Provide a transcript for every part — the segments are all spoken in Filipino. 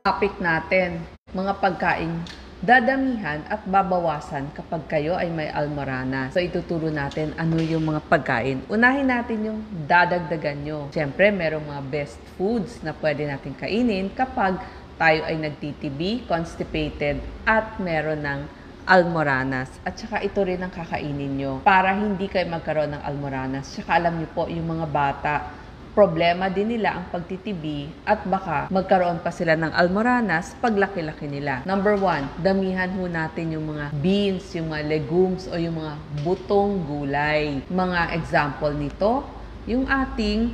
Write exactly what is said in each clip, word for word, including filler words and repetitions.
topic natin, mga pagkain dadamihan at babawasan kapag kayo ay may almoranas. So ituturo natin ano yung mga pagkain. Unahin natin yung dadagdagan nyo. Siyempre, merong mga best foods na pwede natin kainin kapag tayo ay nagtitibi, constipated, at meron ng almoranas. At saka ito rin ang kakainin nyo para hindi kayo magkaroon ng almoranas. Saka alam nyo po, yung mga bata, problema din nila ang pagtitibi at baka magkaroon pa sila ng almoranas pag laki-laki nila. Number one, damihan ho natin yung mga beans, yung mga legumes o yung mga butong gulay. Mga example nito, yung ating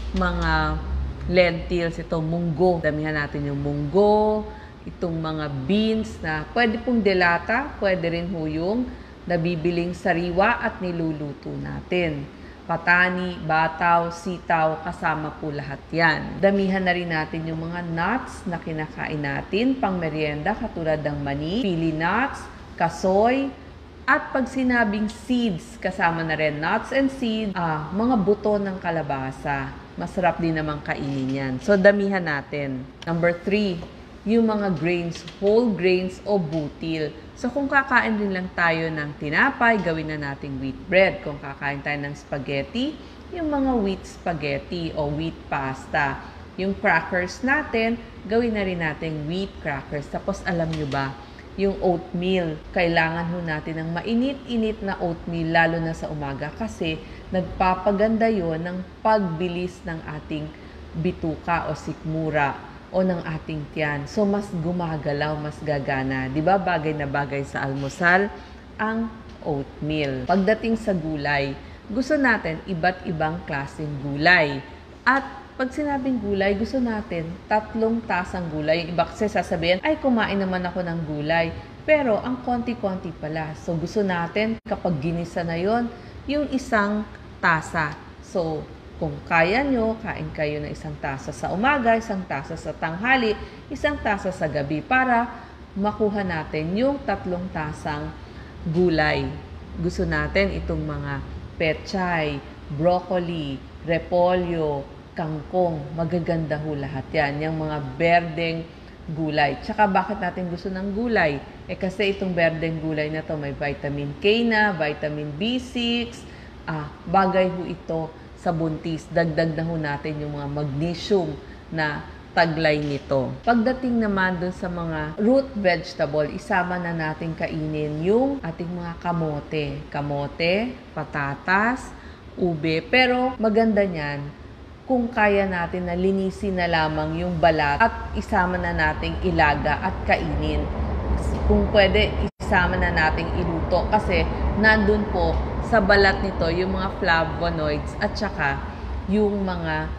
mga lentils, ito munggo. Damihan natin yung munggo, itong mga beans na pwede pong delata, pwede rin ho yung nabibiling sariwa at niluluto natin. Patani, bataw, sitaw, kasama po lahat yan. Damihan na rin natin yung mga nuts na kinakain natin, pang merienda, katulad ng mani, pili nuts, kasoy, at pag sinabing seeds, kasama na rin nuts and seeds, ah, mga buto ng kalabasa. Masarap din namang kainin yan. So, damihan natin. Number three, yung mga grains, whole grains o butil. So, kung kakain din lang tayo ng tinapay, gawin na nating wheat bread. Kung kakain tayo ng spaghetti, yung mga wheat spaghetti o wheat pasta. Yung crackers natin, gawin na rin nating wheat crackers. Tapos, alam nyo ba, yung oatmeal, kailangan ho natin ng mainit-init na oatmeal, lalo na sa umaga, kasi nagpapaganda yon ng pagbilis ng ating bituka o sikmura o ng ating tiyan. So, mas gumagalaw, mas gagana. Di ba bagay na bagay sa almusal ang oatmeal. Pagdating sa gulay, gusto natin iba't ibang klaseng gulay. At pag sinabing gulay, gusto natin tatlong tasang gulay. Yung iba kasi sasabihin, ay kumain naman ako ng gulay. Pero ang konti-konti pala. So, gusto natin kapag ginisa na yon, yung isang tasa. So, kung kaya nyo, kain kayo ng isang tasa sa umaga, isang tasa sa tanghali, isang tasa sa gabi para makuha natin yung tatlong tasang gulay. Gusto natin itong mga pechay, broccoli, repolyo, kangkong. Magaganda ho lahat yan. Yung mga berdeng gulay. Tsaka bakit natin gusto ng gulay? Eh kasi itong berdeng gulay na to may vitamin K na, vitamin B six, ah, bagay ho ito sa buntis. Dagdag na ho natin yung mga magnesium na taglay nito. Pagdating naman dun sa mga root vegetable, isama na natin kainin yung ating mga kamote. Kamote, patatas, ube. Pero maganda niyan kung kaya natin na linisin na lamang yung balat at isama na nating ilaga at kainin. Kung pwede, isama na nating iluto kasi nandun po sa balat nito yung mga flavonoids at saka yung mga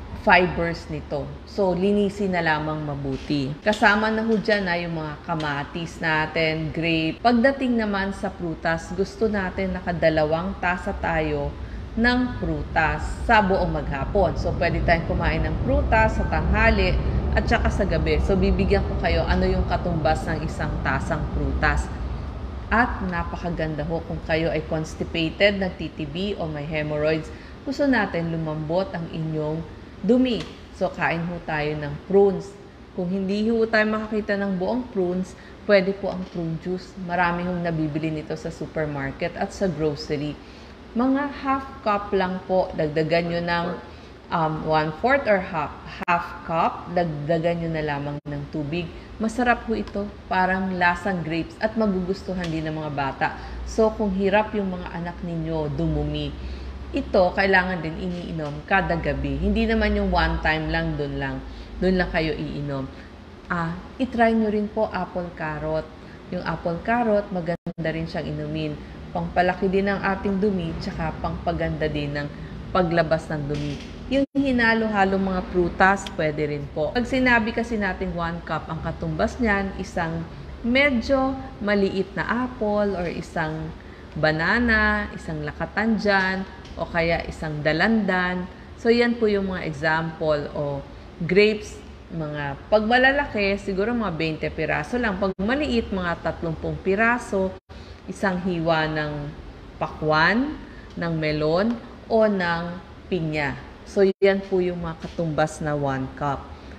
fibers nito. So, linisin na lamang mabuti. Kasama na ho dyan na yung mga kamatis natin, grape. Pagdating naman sa prutas, gusto natin nakadalawang tasa tayo ng prutas sa buong maghapon. So, pwede tayong kumain ng prutas sa tanghali at saka sa gabi. So, bibigyan ko kayo ano yung katumbas ng isang tasang prutas. At napakaganda ho kung kayo ay constipated, nagtitibi o may hemorrhoids. Gusto natin lumambot ang inyong dumi. So, kain ho tayo ng prunes. Kung hindi ho tayo makakita ng buong prunes, pwede po ang prune juice. Marami hong nabibili nito sa supermarket at sa grocery. Mga half cup lang po, dagdagan nyo ng um, one-fourth or half, half cup, dagdagan nyo na lamang ng tubig. Masarap po ito, parang lasang grapes at magugustuhan din ng mga bata. So, kung hirap yung mga anak ninyo dumumi, ito kailangan din iniinom kada gabi. Hindi naman yung one time lang, dun lang. Dun lang kayo iinom. Ah, itry nyo rin po apple carrot. Yung apple carrot, maganda rin siyang inumin. Pangpalaki din ng ating dumi, tsaka pangpaganda din ng paglabas ng dumi. Yung hinalo-halo mga prutas, pwede rin po. Pag sinabi kasi natin one cup, ang katumbas niyan, isang medyo maliit na apple or isang banana, isang lakatan dyan, o kaya isang dalandan. So, yan po yung mga example o grapes, mga pag malalaki, siguro mga twenty piraso lang. Pag maliit, mga thirty piraso, isang hiwa ng pakwan, ng melon, o ng pinya. So, yan po yung mga katumbas na one cup.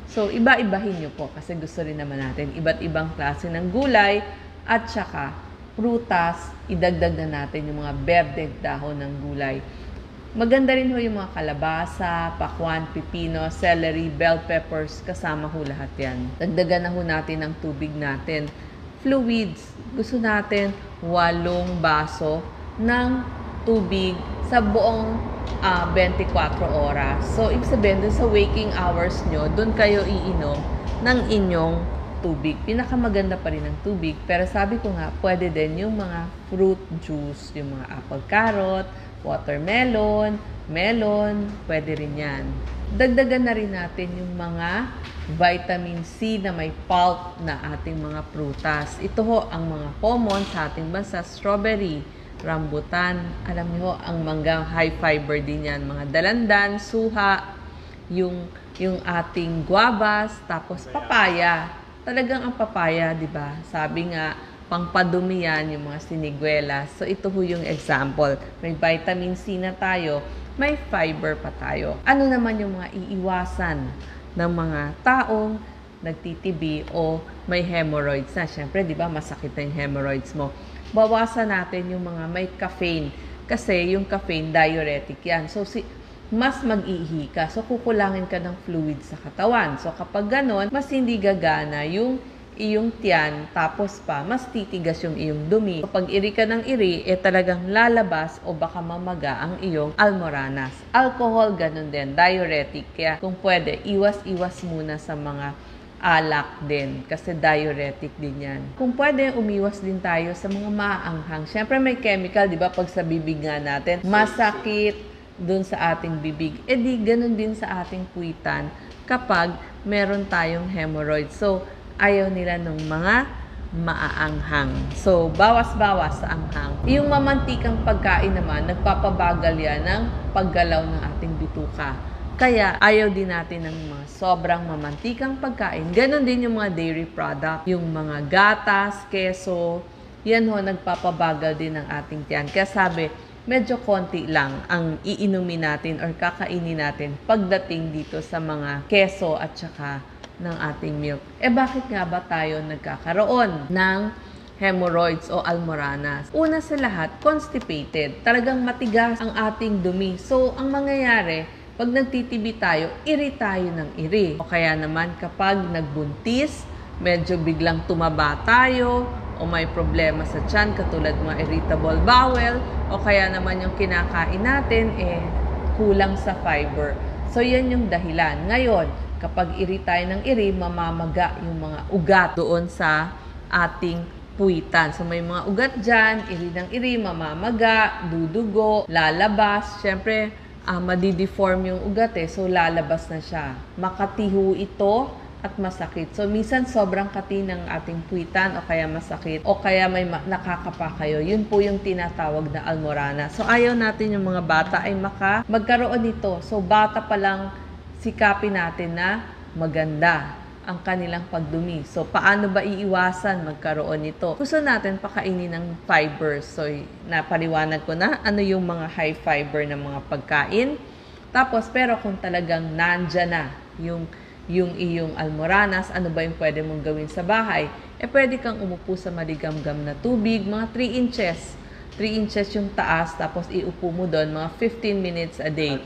So, iba-ibahin nyo po kasi gusto rin naman natin iba't ibang klase ng gulay at saka prutas, idagdag na natin yung mga berde dahon ng gulay. Maganda rin ho yung mga kalabasa, pakwan, pipino, celery, bell peppers, kasama ho lahat yan. Dagdagan na ho natin ang tubig natin. Fluids, gusto natin walong baso ng tubig sa buong uh, twenty-four oras. So, ibig sabihin, dun sa waking hours nyo, dun kayo iinom ng inyong tubig. Pinakamaganda pa rin ang tubig. Pero sabi ko nga, pwede din yung mga fruit juice, yung mga apple carrot, watermelon, melon, pwede rin yan. Dagdagan na rin natin yung mga vitamin C na may pulp na ating mga prutas. Ito ho ang mga common sa ating bansa, strawberry, rambutan, alam niyo ang mangga, high fiber din yan, mga dalandan, suha, yung, yung ating guavas, tapos papaya. Talagang ang papaya, di ba? Sabi nga, pangpadumi yan, yung mga siniguelas. So, ito ho yung example. May vitamin C na tayo, may fiber pa tayo. Ano naman yung mga iiwasan ng mga taong nagtitibi o may hemorrhoids na? Siyempre, di ba, masakit na yung hemorrhoids mo. Bawasan natin yung mga may caffeine. Kasi yung caffeine, diuretic yan. So, si, mas mag-ihi ka. So, kukulangin ka ng fluid sa katawan. So, kapag ganon, mas hindi gagana yung iyong tiyan, tapos pa, mas titigas yung iyong dumi. Kapag iri ka ng iri, eh talagang lalabas o baka mamaga ang iyong almoranas. Alcohol, ganon din, diuretic. Kaya kung pwede, iwas-iwas muna sa mga alak din, kasi diuretic din yan. Kung pwede, umiwas din tayo sa mga maaanghang. Siyempre may chemical, di ba, pag sa bibig nga natin, masakit dun sa ating bibig. E di, ganun din sa ating puwitan kapag meron tayong hemorrhoid. So, ayaw nila ng mga maaanghang. So, bawas-bawas sa anghang. Yung mamantikang pagkain naman, nagpapabagal yan ng paggalaw ng ating bituka. Kaya, ayaw din natin ng mga sobrang mamantikang pagkain. Ganon din yung mga dairy product, yung mga gatas, keso, yan ho, nagpapabagal din ng ating tiyan. Kaya sabi, medyo konti lang ang iinumin natin or kakainin natin pagdating dito sa mga keso at saka ng ating milk. Eh, bakit nga ba tayo nagkakaroon ng hemorrhoids o almoranas? Una sa lahat, constipated. Talagang matigas ang ating dumi. So, ang mangyayari, pag nagtitibi tayo, iri tayo ng iri. O kaya naman kapag nagbuntis, medyo biglang tumaba tayo, o may problema sa tiyan, katulad mga irritable bowel, o kaya naman yung kinakain natin, eh, kulang sa fiber. So, yan yung dahilan. Ngayon, kapag iri tayo ng iri, mamamaga yung mga ugat doon sa ating puwitan. So, may mga ugat dyan, iri ng iri, mamamaga, dudugo, lalabas. Siyempre, uh, madideform yung ugat eh. So, lalabas na siya. Makatiho ito at masakit. So, minsan sobrang kati ng ating puwitan o kaya masakit o kaya may nakakapa kayo. Yun po yung tinatawag na almorana. So, ayaw natin yung mga bata ay maka magkaroon nito. So, bata pa lang sikapin natin na maganda ang kanilang pagdumi. So, paano ba iiwasan magkaroon nito? Gusto natin pakainin ng fibers. So, napaliwanag ko na ano yung mga high fiber na mga pagkain. Tapos, pero kung talagang nandyan na yung, yung iyong almoranas, ano ba yung pwede mong gawin sa bahay? Eh, pwede kang umupo sa maligamgam na tubig, mga three inches. three inches yung taas, tapos iupo mo doon, mga fifteen minutes a day.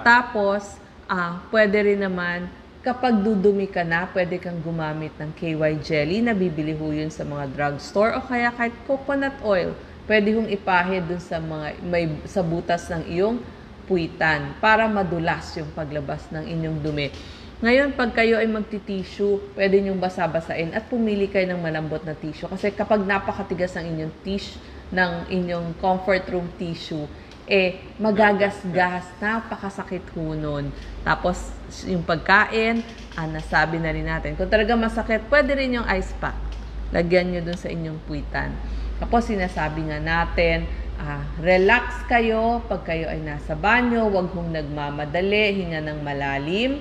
Tapos, ah, pwede rin naman, kapag dudumi ka na, pwede kang gumamit ng K Y jelly na bibili ho yun sa mga drugstore o kaya kahit coconut oil. Pwede hong ipahid dun sa, mga, may, sa butas ng iyong puwitan para madulas yung paglabas ng inyong dumi. Ngayon, pag kayo ay magti-tissue, pwede nyong basa-basain at pumili kayo ng malambot na tissue. Kasi kapag napakatigas ng inyong tissue, ng inyong comfort room tissue, eh, magagasgas, napakasakit ho nun. Tapos, yung pagkain, ah, nasabi na rin natin. Kung talaga masakit, pwede rin yung ice pack. Lagyan nyo dun sa inyong puwitan. Tapos, sinasabi nga natin, ah, relax kayo pag kayo ay nasa banyo, huwag hong nagmamadali, hinga ng malalim.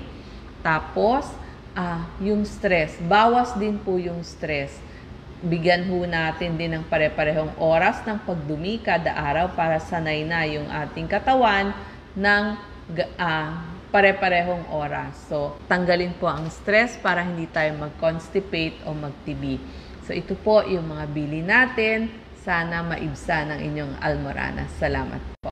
Tapos, ah, yung stress, bawas din po yung stress. Bigyan ho natin din ng pare-parehong oras ng pagdumi kada araw para sanay na yung ating katawan ng uh, pare-parehong oras. So, tanggalin po ang stress para hindi tayo mag-constipate o mag-T B. So, ito po yung mga bili natin. Sana maibsan ang inyong almoranas. Salamat po.